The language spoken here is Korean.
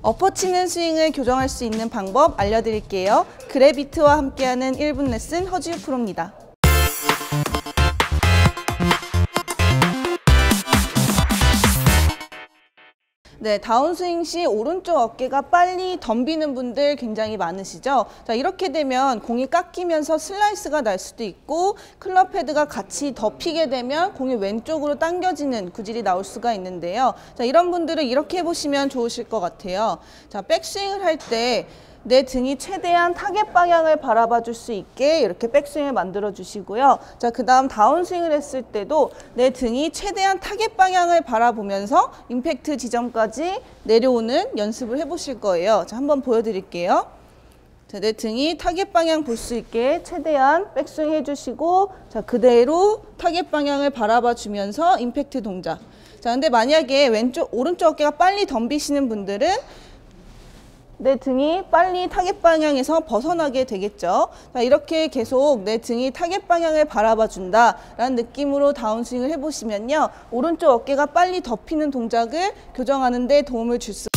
엎어치는 스윙을 교정할 수 있는 방법 알려드릴게요. 그래비트와 함께하는 1분 레슨 허지우 프로입니다. 네, 다운스윙 시 오른쪽 어깨가 빨리 덤비는 분들 굉장히 많으시죠? 자, 이렇게 되면 공이 깎이면서 슬라이스가 날 수도 있고 클럽 헤드가 같이 덮이게 되면 공이 왼쪽으로 당겨지는 구질이 나올 수가 있는데요. 자, 이런 분들은 이렇게 해보시면 좋으실 것 같아요. 자, 백스윙을 할 때 내 등이 최대한 타겟 방향을 바라봐 줄 수 있게 이렇게 백스윙을 만들어 주시고요. 자, 그 다음 다운스윙을 했을 때도 내 등이 최대한 타겟 방향을 바라보면서 임팩트 지점까지 내려오는 연습을 해보실 거예요. 자, 한번 보여드릴게요. 자, 내 등이 타겟 방향 볼 수 있게 최대한 백스윙 해주시고, 자, 그대로 타겟 방향을 바라봐 주면서 임팩트 동작. 자, 근데 만약에 오른쪽 어깨가 빨리 덤비시는 분들은 내 등이 빨리 타겟 방향에서 벗어나게 되겠죠. 자, 이렇게 계속 내 등이 타겟 방향을 바라봐 준다 라는 느낌으로 다운스윙을 해보시면요, 오른쪽 어깨가 빨리 덮이는 동작을 교정하는 데 도움을 줄 수